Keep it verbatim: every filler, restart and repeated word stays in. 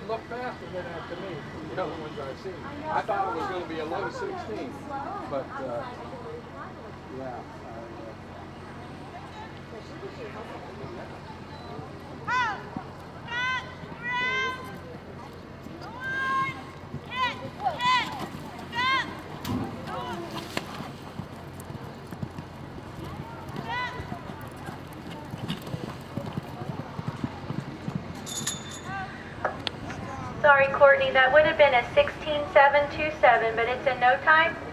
looked faster than that to me, the other ones I've seen. I thought it was going to be a low sixteen, but uh, yeah. Sorry, Courtney, that would have been a sixteen seven two seven, but it's in no time.